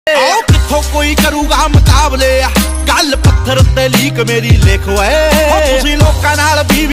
आओ किथों कोई करूगा मुकाबले गल पत्थर ते लीक मेरी लिख वे तुसीं लोकां नाल भी